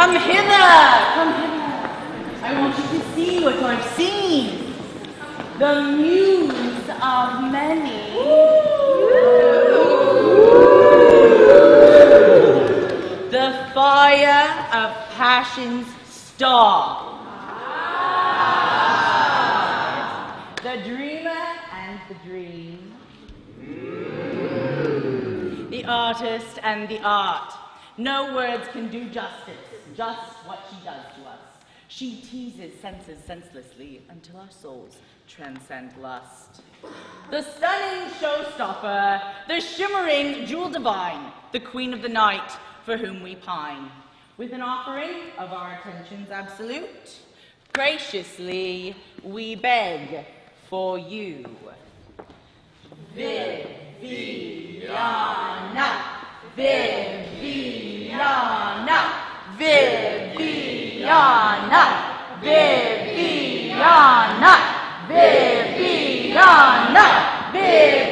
Come hither, come hither. I want you to see what I've seen. The muse of many. The fire of passion's star. The dreamer and the dream. The artist and the art. No words can do justice, just what she does to us. She teases senses senselessly until our souls transcend lust. The stunning showstopper, the shimmering jewel divine, the queen of the night for whom we pine. With an offering of our attentions absolute, graciously we beg for you. Viviana, Viviana, Viviana, Viviana, Viviana, Viviana.